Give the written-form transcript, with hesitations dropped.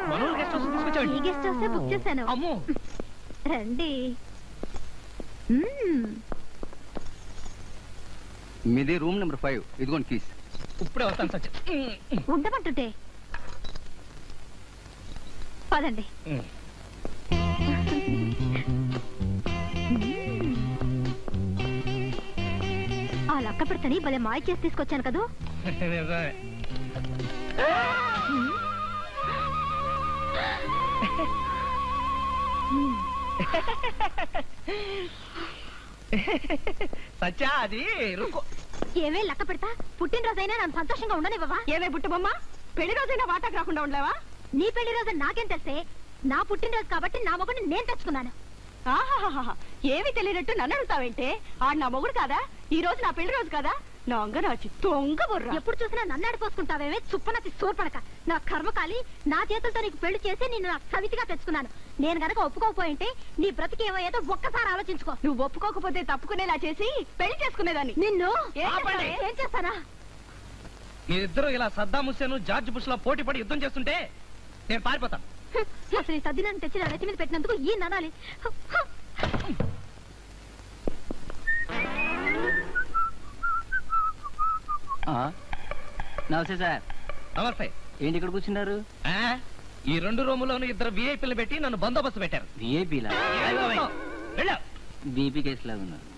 మనోళ్ళు guest house తీసుకొచ్చాడు. ఈ గెస్ట్ హౌస్ బుక్ చేశాను. అమ్మో రండి. మీది రూమ్ నెంబర్ 5. ఇదిగోండి కీస్. ఇప్పుడే వస్తాను సత్య. ఉండమంటుంటే పదండి. ఆ లక్క పెడతని భలే మాయ చేసి తీసుకొచ్చాను కదూ. సత్య అది ఏమే లక్క పెడతా, పుట్టినరోజైనా నన్ను సంతోషంగా ఉండనివ్వవా? ఏమే బుట్టబొమ్మ, పెళ్లి రోజైనా వాటాకు రాకుండా ఉండలేవా? నీ పెళ్లి రోజు నాకేం తెలిసే? నా పుట్టినరోజు కాబట్టి నా మొగుడిని నేను తెచ్చుకున్నాను. ఆహాహా, ఏమి తెలియనట్టు నన్ను అడుగుతావేంటే? ఆడు నా మొగుడు కాదా? ఈ రోజు నా పెళ్లి రోజు కాదా? నా అంగనాచి దొంగ బుర్ర. ఎప్పుడు చూసినా నన్ను ఆడిపోసుకుంటావేమే చుప్పనతి సోర్పడక. నా కర్మకాలి నా చేతులతో నీకు పెళ్లి చేసి నిన్ను నా సవితిగా తెచ్చుకున్నాను. నేను గనక ఒప్పుకోకపోయింటే నీ బ్రతికి ఏమయ్యేదో ఒక్కసారి ఆలోచించుకో. నువ్వు ఒప్పుకోకపోతే తప్పుకునేలా చేసి పెళ్లి చేసుకునేదాన్ని. నిన్ను ఆపండి. ఏం చేస్తానా? మీరిద్దరూ ఇలా సద్దాం హుస్సేన్ జార్జ్ బుష్ లో పోటీ పడి యుద్ధం చేస్తుంటే నేను పారిపోతాను. అసలు ఈ సద్దినాన్ని తెచ్చి నా నెత్తి మీద పెట్టినందుకు ఈ ననాలి. నమస్తే సార్. నమస్తే. ఏంటి ఇక్కడ కూర్చున్నారు? ఈ 2 రూములోను 2 విఐపీలు పెట్టి నన్ను బందోబస్తు పెట్టారు. విఐపీలా? వెళ్ళు. బీపీ కేసు లాగా ఉన్నారు.